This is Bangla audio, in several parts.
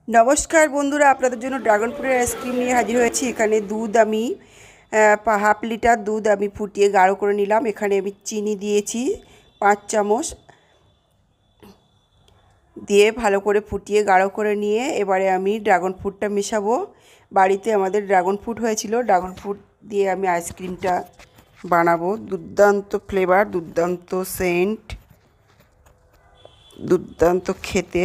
নমস্কার বন্ধুরা, আপনাদের জন্য ড্রাগন ফ্রুটের আইসক্রিম নিয়ে হাজির হয়েছি। এখানে দুধ আমি হাফ লিটার দুধ আমি ফুটিয়ে গাঢ় করে নিলাম। এখানে আমি চিনি দিয়েছি 5 চামচ, দিয়ে ভালো করে ফুটিয়ে গাঢ় করে নিয়ে এবারে আমি ড্রাগন ফ্রুটটা মেশাবো। বাড়িতে আমাদের ড্রাগন ফ্রুট হয়েছিল, ড্রাগন ফ্রুট দিয়ে আমি আইসক্রিমটা বানাবো। দুর্দান্ত ফ্লেভার, দুর্দান্ত সেন্ট, দুর্দান্ত খেতে।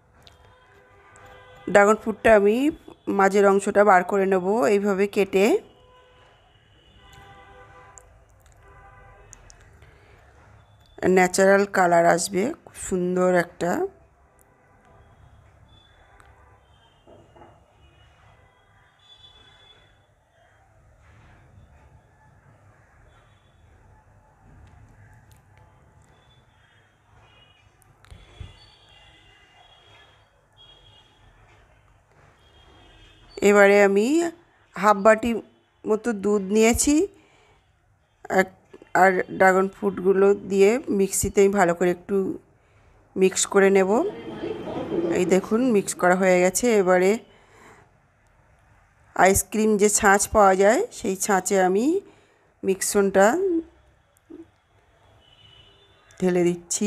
ড্রাগন ফ্রুটটা আমি মাঝের অংশটা বার করে নেব এইভাবে কেটে। ন্যাচারাল কালার আসবে, খুব সুন্দর একটা। এবারে আমি হাফ বাটি মতো দুধ নিয়েছি, আর ড্রাগন ফ্রুটগুলো দিয়ে মিক্সিতে আমি ভালো করে একটু মিক্স করে নেব। এই দেখুন, মিক্স করা হয়ে গেছে। এবারে আইসক্রিম যে ছাঁচ পাওয়া যায় সেই ছাঁচে আমি মিশ্রণটা ঢেলে দিচ্ছি।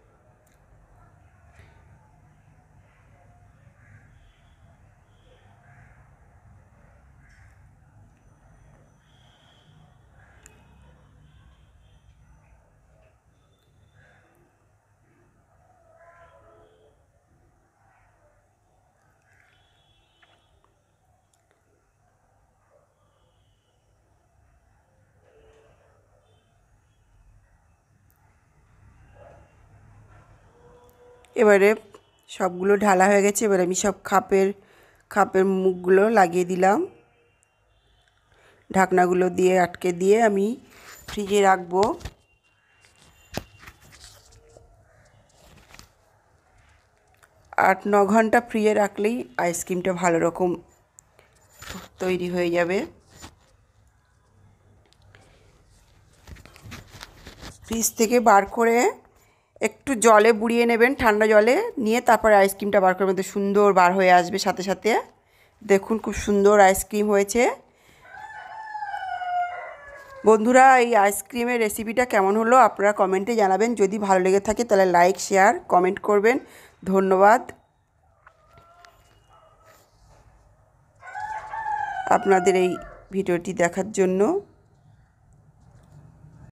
এবারে সবগুলো ঢালা হয়ে গেছে। এবারে আমি সব খাপের মুখগুলো লাগিয়ে দিলাম। ঢাকনাগুলো দিয়ে আটকে দিয়ে আমি ফ্রিজে রাখবো। 8-9 ঘন্টা ফ্রিজে রাখলেই আইসক্রিমটা ভালো রকম তৈরি হয়ে যাবে। ফ্রিজ থেকে বার করে একটু জলে বুড়িয়ে নেবেন, ঠান্ডা জলে নিয়ে তারপরে আইসক্রিমটা বার করবেন, তো সুন্দর বার হয়ে আসবে সাথে সাথে। দেখুন, খুব সুন্দর আইসক্রিম হয়েছে। বন্ধুরা, এই আইসক্রিমের রেসিপিটা কেমন হলো আপনারা কমেন্টে জানাবেন। যদি ভালো লেগে থাকে তাহলে লাইক, শেয়ার, কমেন্ট করবেন। ধন্যবাদ আপনাদের এই ভিডিওটি দেখার জন্য।